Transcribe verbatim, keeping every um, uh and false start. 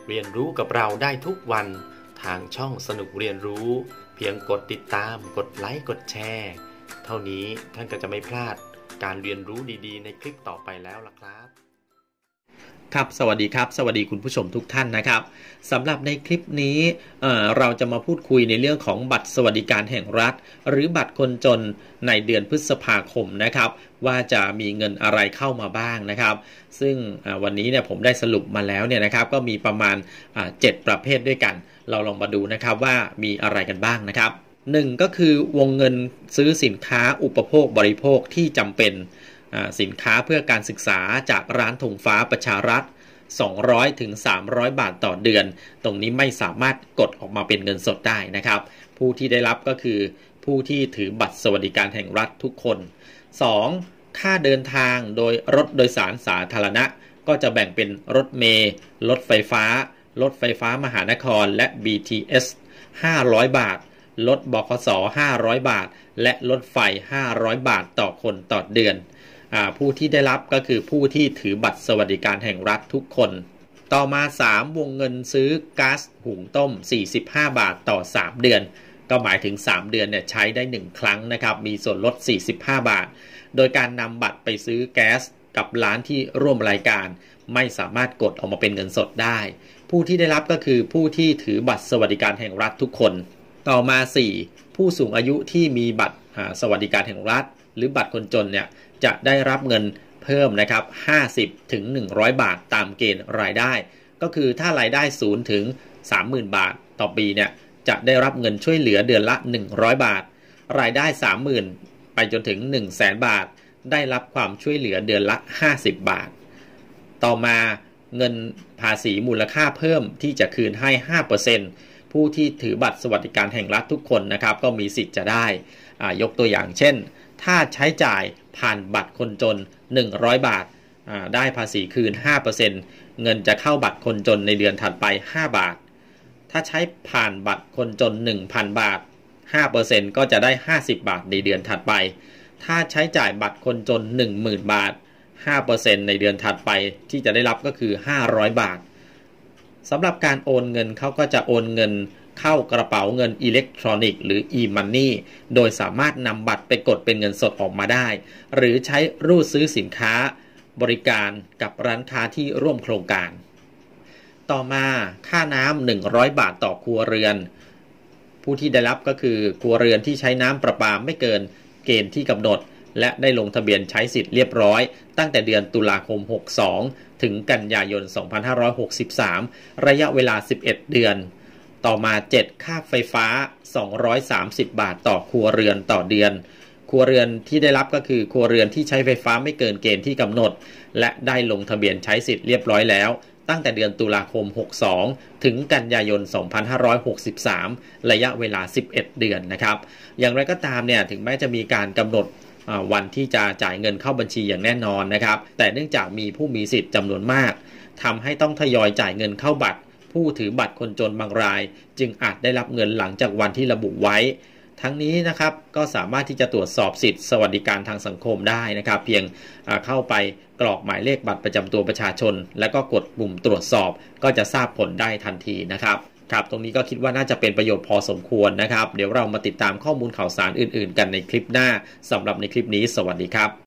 เรียนรู้กับเราได้ทุกวันทางช่องสนุกเรียนรู้เพียงกดติดตามกดไลค์กดแชร์เท่านี้ท่านก็จะไม่พลาดการเรียนรู้ดีๆในคลิปต่อไปแล้วล่ะครับครับสวัสดีครับสวัสดีคุณผู้ชมทุกท่านนะครับสำหรับในคลิปนี้เอ่อเราจะมาพูดคุยในเรื่องของบัตรสวัสดิการแห่งรัฐหรือบัตรคนจนในเดือนพฤษภาคมนะครับว่าจะมีเงินอะไรเข้ามาบ้างนะครับซึ่งวันนี้เนี่ยผมได้สรุปมาแล้วเนี่ยนะครับก็มีประมาณเจ็ดประเภทด้วยกันเราลองมาดูนะครับว่ามีอะไรกันบ้างนะครับหนึ่งก็คือวงเงินซื้อสินค้าอุปโภคบริโภคที่จำเป็นสินค้าเพื่อการศึกษาจากร้านธงฟ้าประชารัฐสองร้อยถึงสามร้อยบาทต่อเดือนตรงนี้ไม่สามารถกดออกมาเป็นเงินสดได้นะครับผู้ที่ได้รับก็คือผู้ที่ถือบัตรสวัสดิการแห่งรัฐทุกคนสองค่าเดินทางโดยรถโดยสารสาธารณะก็จะแบ่งเป็นรถเมล์รถไฟฟ้ารถไฟฟ้ามหานครและ บี ที เอส ห้าร้อยบาทรถบขสห้าร้อยบาทและรถไฟห้าร้อยบาทต่อคนต่อเดือนผู้ที่ได้รับก็คือผู้ที่ถือบัตรสวัสดิการแห่งรัฐทุกคนต่อมาสามวงเงินซื้อก๊าซหุงต้มสี่สิบห้าบาทต่อสามเดือนก็หมายถึงสามเดือนเนี่ยใช้ได้หนึ่งครั้งนะครับมีส่วนลดสี่สิบห้าบาทโดยการนำบัตรไปซื้อแก๊สกับร้านที่ร่วมรายการไม่สามารถกดออกมาเป็นเงินสดได้ผู้ที่ได้รับก็คือผู้ที่ถือบัตรสวัสดิการแห่งรัฐทุกคนต่อมาสี่ผู้สูงอายุที่มีบัตรสวัสดิการแห่งรัฐหรือบัตรคนจนเนี่ยจะได้รับเงินเพิ่มนะครับห้าสิบถึงหนึ่งร้อยบาทตามเกณฑ์รายได้ก็คือถ้ารายได้ศูนย์ถึงสามหมื่นบาทต่อปีเนี่ยจะได้รับเงินช่วยเหลือเดือนละหนึ่งร้อยบาทรายได้ สามหมื่น ไปจนถึง หนึ่งแสนบาทได้รับความช่วยเหลือเดือนละห้าสิบบาทต่อมาเงินภาษีมูลค่าเพิ่มที่จะคืนให้ ห้าเปอร์เซ็นต์ ผู้ที่ถือบัตรสวัสดิการแห่งรัฐทุกคนนะครับก็มีสิทธิ์จะได้ยกตัวอย่างเช่นถ้าใช้จ่ายผ่านบัตรคนจนหนึ่งร้อยบาทได้ภาษีคืน ห้าเปอร์เซ็นต์ เงินจะเข้าบัตรคนจนในเดือนถัดไปห้าบาทถ้าใช้ผ่านบัตรคนจน หนึ่งพัน บาท ห้าเปอร์เซ็นต์ ก็จะได้ห้าสิบบาทในเดือนถัดไปถ้าใช้จ่ายบัตรคนจน หนึ่งหมื่น บาท ห้าเปอร์เซ็นต์ ในเดือนถัดไปที่จะได้รับก็คือห้าร้อยบาทสำหรับการโอนเงินเขาก็จะโอนเงินเข้ากระเป๋าเงินอิเล็กทรอนิกส์หรือ e-money โดยสามารถนำบัตรไปกดเป็นเงินสดออกมาได้หรือใช้รูดซื้อสินค้าบริการกับร้านค้าที่ร่วมโครงการต่อมาค่าน้ำหนึ่งร้อยบาทต่อครัวเรือนผู้ที่ได้รับก็คือครัวเรือนที่ใช้น้ำประปาไม่เกินเกณฑ์ที่กำหนดและได้ลงทะเบียนใช้สิทธิ์เรียบร้อยตั้งแต่เดือนตุลาคมหกสิบสองถึงกันยายนสองพันห้าร้อยหกสิบสามระยะเวลาสิบเอ็ดเดือนต่อมาเจ็ดค่าไฟฟ้าสองร้อยสามสิบบาทต่อครัวเรือนต่อเดือนครัวเรือนที่ได้รับก็คือครัวเรือนที่ใช้ไฟฟ้าไม่เกินเกณฑ์ที่กำหนดและได้ลงทะเบียนใช้สิทธิ์เรียบร้อยแล้วตั้งแต่เดือนตุลาคมหกสิบสองถึงกันยายนสองพันห้าร้อยหกสิบสามระยะเวลาสิบเอ็ดเดือนนะครับอย่างไรก็ตามเนี่ยถึงแม้จะมีการกำหนดวันที่จะจ่ายเงินเข้าบัญชีอย่างแน่นอนนะครับแต่เนื่องจากมีผู้มีสิทธิ์จำนวนมากทำให้ต้องทยอยจ่ายเงินเข้าบัตรผู้ถือบัตรคนจนบางรายจึงอาจได้รับเงินหลังจากวันที่ระบุไว้ทั้งนี้นะครับก็สามารถที่จะตรวจสอบสิทธิสวัสดิการทางสังคมได้นะครับเพียงเข้าไปกรอกหมายเลขบัตรประจำตัวประชาชนแล้วก็กดปุ่มตรวจสอบก็จะทราบผลได้ทันทีนะครับครับตรงนี้ก็คิดว่าน่าจะเป็นประโยชน์พอสมควรนะครับเดี๋ยวเรามาติดตามข้อมูลข่าวสารอื่นๆกันในคลิปหน้าสำหรับในคลิปนี้สวัสดีครับ